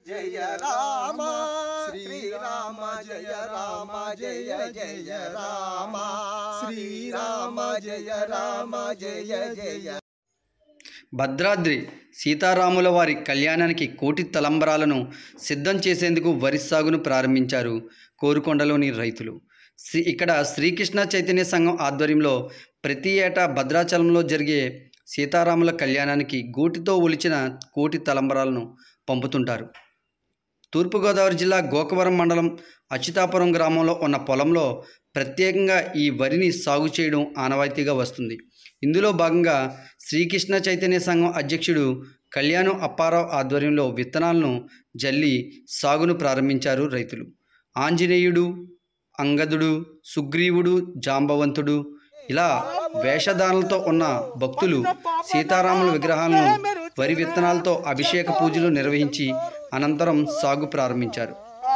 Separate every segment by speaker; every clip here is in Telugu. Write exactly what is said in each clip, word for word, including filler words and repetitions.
Speaker 1: జయ రామ శ్రీరామ జయ రామ జయ జయ రామ శ్రీరామ జయ రామ జయ జయ.
Speaker 2: భద్రాద్రి సీతారాముల వారి కళ్యాణానికి కోటి తలంబరాలను సిద్ధం చేసేందుకు వరి సాగును ప్రారంభించారు కోరుకొండలోని రైతులు. శ్రీ ఇక్కడ శ్రీకృష్ణ చైతన్య సంఘం ఆధ్వర్యంలో ప్రతి ఏటా భద్రాచలంలో జరిగే సీతారాముల కళ్యాణానికి గోటితో ఒలిచిన కోటి తలంబరాలను పంపుతుంటారు. తూర్పుగోదావరి జిల్లా గోకవరం మండలం అచ్యుతాపురం గ్రామంలో ఉన్న పొలంలో ప్రత్యేకంగా ఈ వరిని సాగు చేయడం ఆనవాయితీగా వస్తుంది. ఇందులో భాగంగా శ్రీకృష్ణ చైతన్య సంఘం అధ్యక్షుడు కళ్యాణం అప్పారావు ఆధ్వర్యంలో విత్తనాలను జల్లి సాగును ప్రారంభించారు రైతులు. ఆంజనేయుడు, అంగదుడు, సుగ్రీవుడు, జాంబవంతుడు ఇలా వేషధారణలతో ఉన్న భక్తులు సీతారాముల విగ్రహాలను వరి విత్తనాలతో అభిషేక పూజలు నిర్వహించి అనంతరం సాగు ప్రారంభించారు.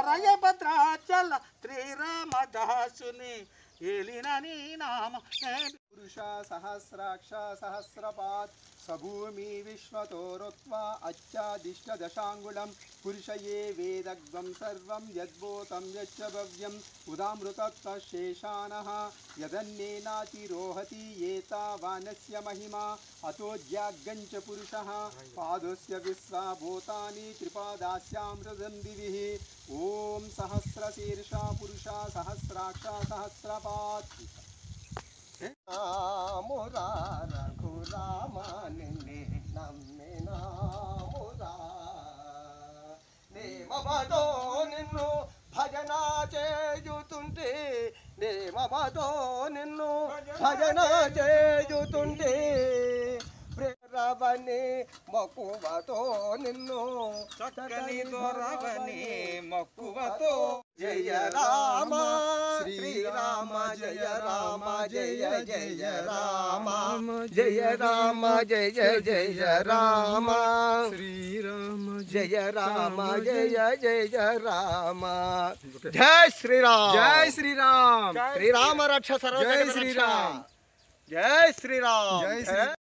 Speaker 1: పురుష సహస్రాక్ష సహస్రపాత్ సభూమి విశ్వతోరుత్వా అచ్చాదిష్ట దశాంగుళం పురుషయే వేదగ్వం సర్వం యద్భూతం యచ్చ భవ్యం ఉదామృతత్వశేషానః యదన్నేనాతిరోహతి ఏతావానస్య మహిమా అతోజ్యాగంచ పురుషః పాదస్య విశ్వభూతాని త్రిపాదాస్యామృతం దివిః. ఓం సహస్రశీర్షా పురుష సహస్రాక్ష సహస్రపాత్. రామురా రఘురామ నిన్నే నమ్మినామురా నేమమతో నిన్ను భజన చేయుతుంటే నేమమతో నిన్ను భజన చేయుతుంటే ప్రేరవని మక్కువతో నిన్ను చక్కని దొరవని మక్కువతో. జయ రామ శ్రీరామ జయ రామ జయ జయ రామ జయ రామ జయ జయ రామ శ్రీరామ జయ రామ జయ జయ రామ. జయ శ్రీరామ్ జయ శ్రీరామ్ శ్రీరామ రక్ష సర్వ జయ శ్రీరామ్ జయ శ్రీరామ్.